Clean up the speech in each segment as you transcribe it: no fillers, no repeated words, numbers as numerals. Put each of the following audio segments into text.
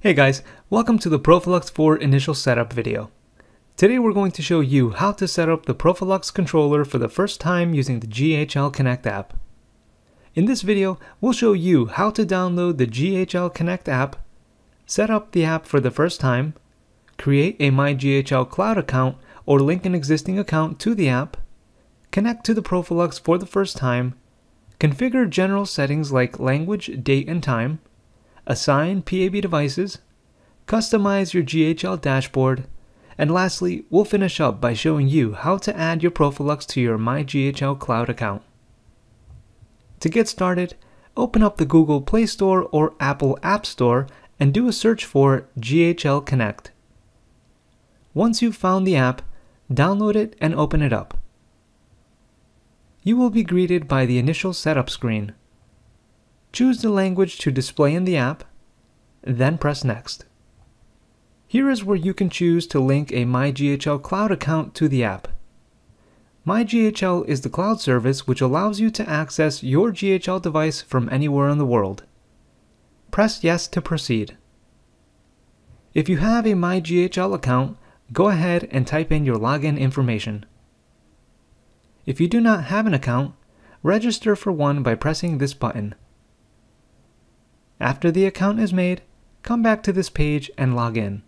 Hey guys, welcome to the Profilux 4 initial setup video. Today we're going to show you how to set up the Profilux controller for the first time using the GHL Connect app. In this video, we'll show you how to download the GHL Connect app, set up the app for the first time, create a MyGHL Cloud account or link an existing account to the app, connect to the Profilux for the first time, configure general settings like language, date, and time, assign PAB devices, customize your GHL dashboard, and lastly, we'll finish up by showing you how to add your Profilux to your MyGHL Cloud account. To get started, open up the Google Play Store or Apple App Store and do a search for GHL Connect. Once you've found the app, download it and open it up. You will be greeted by the initial setup screen. Choose the language to display in the app, then press Next. Here is where you can choose to link a MyGHL Cloud account to the app. MyGHL is the cloud service which allows you to access your GHL device from anywhere in the world. Press Yes to proceed. If you have a MyGHL account, go ahead and type in your login information. If you do not have an account, register for one by pressing this button. After the account is made, come back to this page and log in.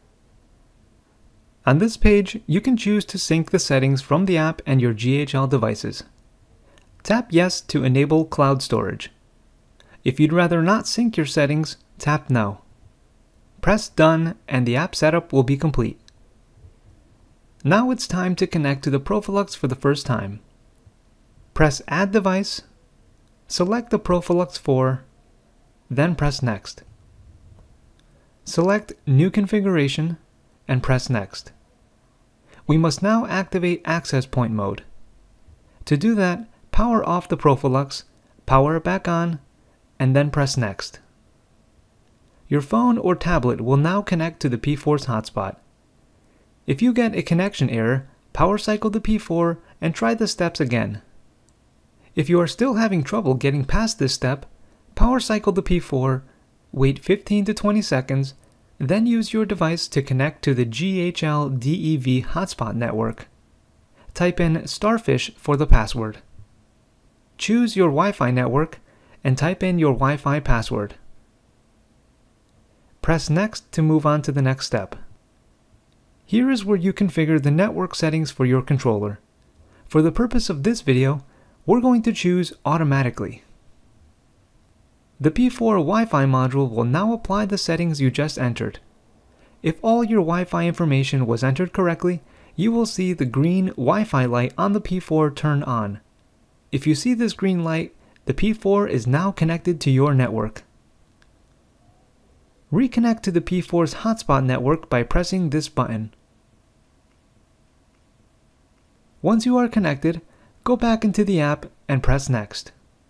On this page, you can choose to sync the settings from the app and your GHL devices. Tap Yes to enable cloud storage. If you'd rather not sync your settings, tap No. Press Done and the app setup will be complete. Now it's time to connect to the Profilux for the first time. Press Add Device, select the Profilux 4, then press Next. Select New Configuration and press Next. We must now activate access point mode. To do that, power off the Profilux, power it back on, and then press Next. Your phone or tablet will now connect to the P4's hotspot. If you get a connection error, power cycle the P4 and try the steps again. If you are still having trouble getting past this step, power cycle the P4, wait 15 to 20 seconds, then use your device to connect to the GHL DEV hotspot network. Type in Starfish for the password. Choose your Wi-Fi network and type in your Wi-Fi password. Press Next to move on to the next step. Here is where you configure the network settings for your controller. For the purpose of this video, we're going to choose Automatically. The P4 Wi-Fi module will now apply the settings you just entered. If all your Wi-Fi information was entered correctly, you will see the green Wi-Fi light on the P4 turn on. If you see this green light, the P4 is now connected to your network. Reconnect to the P4's hotspot network by pressing this button. Once you are connected, go back into the app and press Next.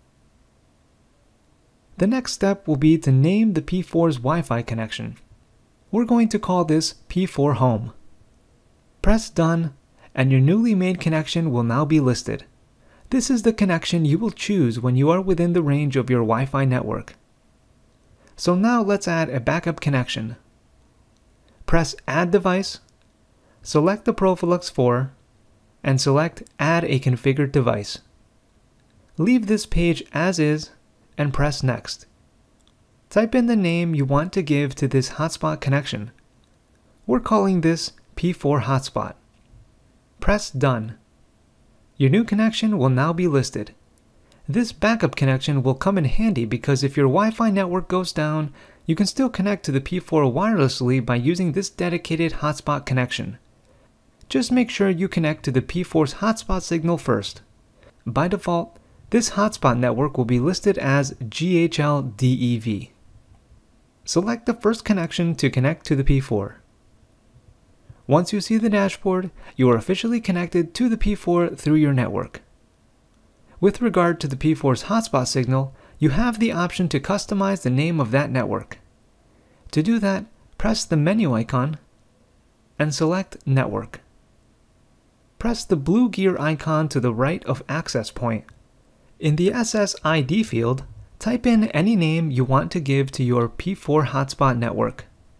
The next step will be to name the P4's Wi-Fi connection. We're going to call this P4 Home. Press Done, and your newly made connection will now be listed. This is the connection you will choose when you are within the range of your Wi-Fi network. So now let's add a backup connection. Press Add Device, select the Profilux 4, and select Add a configured device. Leave this page as is and press Next. Type in the name you want to give to this hotspot connection. We're calling this P4 Hotspot. Press Done. Your new connection will now be listed. This backup connection will come in handy because if your Wi-Fi network goes down, you can still connect to the P4 wirelessly by using this dedicated hotspot connection. Just make sure you connect to the P4's hotspot signal first. By default, this hotspot network will be listed as GHL DEV. Select the first connection to connect to the P4. Once you see the dashboard, you are officially connected to the P4 through your network. With regard to the P4's hotspot signal, you have the option to customize the name of that network. To do that, press the menu icon and select Network. Press the blue gear icon to the right of Access Point. In the SSID field, type in any name you want to give to your P4 hotspot network.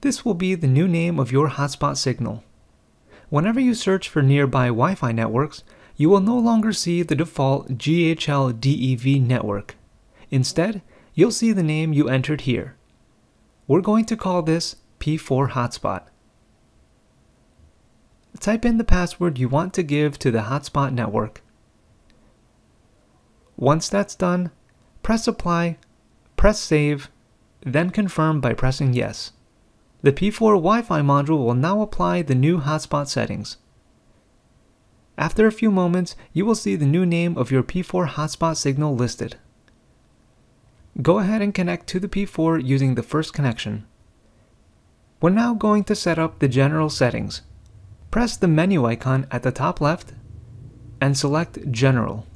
This will be the new name of your hotspot signal. Whenever you search for nearby Wi-Fi networks, you will no longer see the default GHL DEV network. Instead, you'll see the name you entered here. We're going to call this P4 hotspot. Type in the password you want to give to the hotspot network. Once that's done, press apply, press save, then confirm by pressing yes. The P4 Wi-Fi module will now apply the new hotspot settings. After a few moments, you will see the new name of your P4 hotspot signal listed. Go ahead and connect to the P4 using the first connection. We're now going to set up the general settings. Press the menu icon at the top left and select General.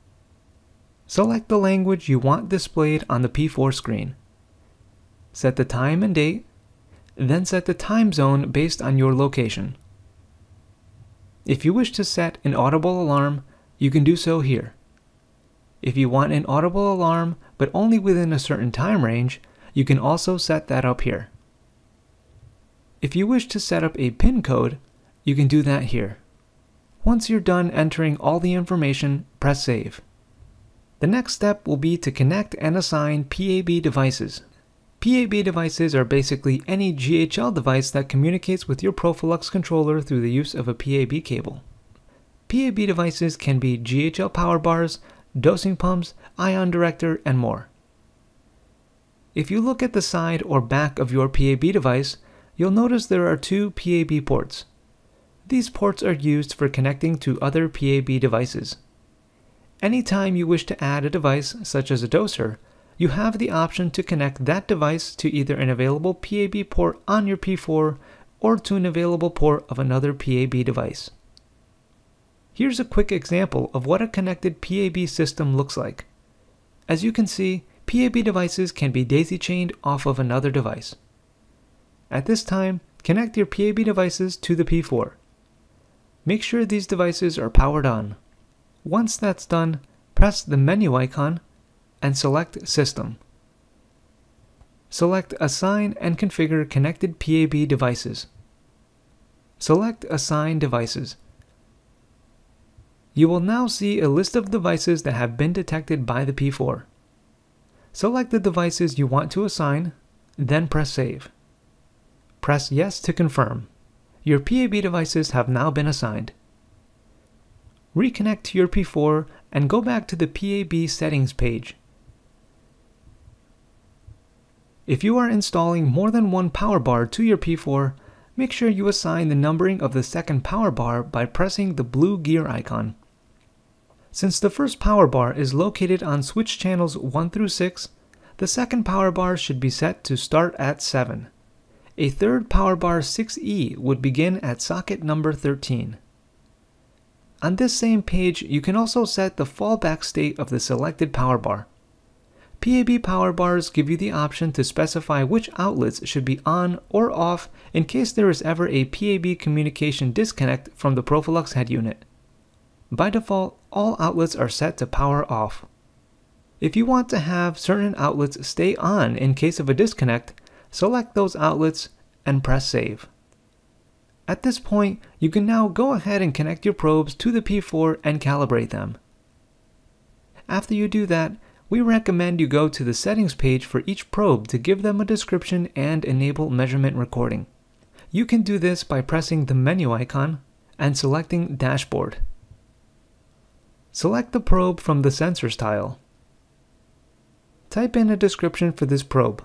Select the language you want displayed on the P4 screen. Set the time and date, then set the time zone based on your location. If you wish to set an audible alarm, you can do so here. If you want an audible alarm but only within a certain time range, you can also set that up here. If you wish to set up a PIN code, you can do that here. Once you're done entering all the information, press save. The next step will be to connect and assign PAB devices. PAB devices are basically any GHL device that communicates with your Profilux controller through the use of a PAB cable. PAB devices can be GHL power bars, dosing pumps, ion director, and more. If you look at the side or back of your PAB device, you'll notice there are two PAB ports. These ports are used for connecting to other PAB devices. Anytime you wish to add a device, such as a doser, you have the option to connect that device to either an available PAB port on your P4 or to an available port of another PAB device. Here's a quick example of what a connected PAB system looks like. As you can see, PAB devices can be daisy-chained off of another device. At this time, connect your PAB devices to the P4. Make sure these devices are powered on. Once that's done, press the menu icon and select System. Select Assign and configure connected PAB devices. Select Assign Devices. You will now see a list of devices that have been detected by the P4. Select the devices you want to assign, then press Save. Press Yes to confirm. Your PAB devices have now been assigned. Reconnect to your P4 and go back to the PAB settings page. If you are installing more than one power bar to your P4, make sure you assign the numbering of the second power bar by pressing the blue gear icon. Since the first power bar is located on switch channels 1 through 6, the second power bar should be set to start at 7. A third power bar 6E would begin at socket number 13. On this same page, you can also set the fallback state of the selected power bar. PAB power bars give you the option to specify which outlets should be on or off in case there is ever a PAB communication disconnect from the Profilux head unit. By default, all outlets are set to power off. If you want to have certain outlets stay on in case of a disconnect, select those outlets and press Save. At this point, you can now go ahead and connect your probes to the P4 and calibrate them. After you do that, we recommend you go to the settings page for each probe to give them a description and enable measurement recording. You can do this by pressing the menu icon and selecting Dashboard. Select the probe from the Sensors tile. Type in a description for this probe.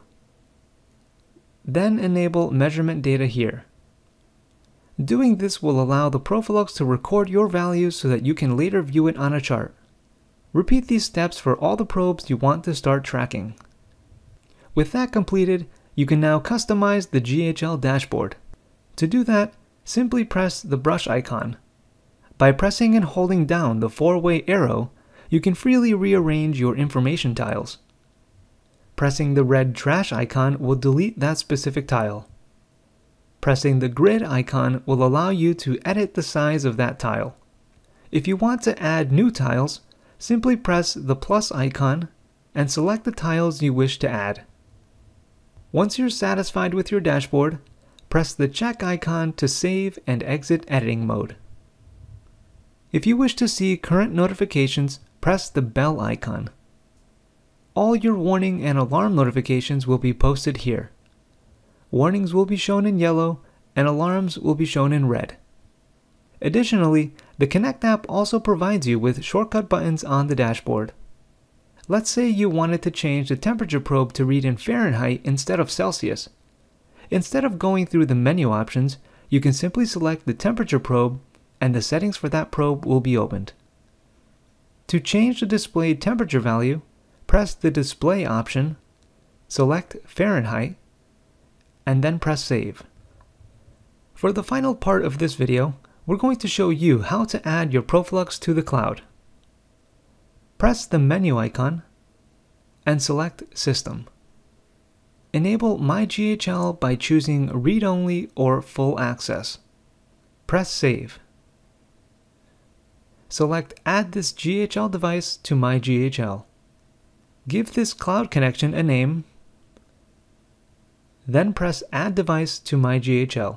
Then enable measurement data here. Doing this will allow the Profilux to record your values so that you can later view it on a chart. Repeat these steps for all the probes you want to start tracking. With that completed, you can now customize the GHL dashboard. To do that, simply press the brush icon. By pressing and holding down the 4-way arrow, you can freely rearrange your information tiles. Pressing the red trash icon will delete that specific tile. Pressing the grid icon will allow you to edit the size of that tile. If you want to add new tiles, simply press the plus icon and select the tiles you wish to add. Once you're satisfied with your dashboard, press the check icon to save and exit editing mode. If you wish to see current notifications, press the bell icon. All your warning and alarm notifications will be posted here. Warnings will be shown in yellow and alarms will be shown in red. Additionally, the Connect app also provides you with shortcut buttons on the dashboard. Let's say you wanted to change the temperature probe to read in Fahrenheit instead of Celsius. Instead of going through the menu options, you can simply select the temperature probe and the settings for that probe will be opened. To change the displayed temperature value, press the display option, select Fahrenheit, and then press save. For the final part of this video, we're going to show you how to add your Proflux to the cloud. Press the menu icon and select System. Enable MyGHL by choosing Read Only or Full Access. Press Save. Select Add this GHL device to MyGHL. Give this cloud connection a name, then press Add Device to MyGHL.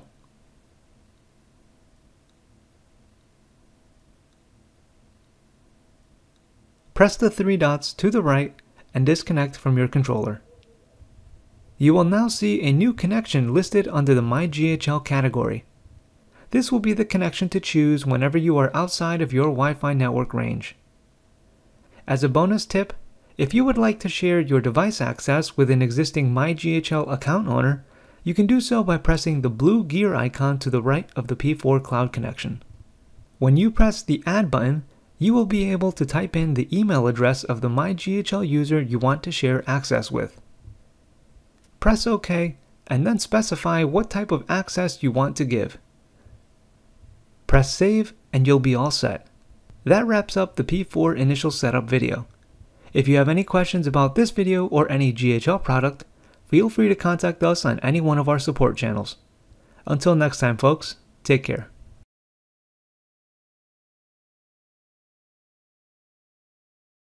Press the three dots to the right and disconnect from your controller. You will now see a new connection listed under the MyGHL category. This will be the connection to choose whenever you are outside of your Wi-Fi network range. As a bonus tip, if you would like to share your device access with an existing MyGHL account owner, you can do so by pressing the blue gear icon to the right of the P4 Cloud connection. When you press the Add button, you will be able to type in the email address of the MyGHL user you want to share access with. Press OK, and then specify what type of access you want to give. Press Save, and you'll be all set. That wraps up the P4 initial setup video. If you have any questions about this video or any GHL product, feel free to contact us on any one of our support channels. Until next time folks, take care.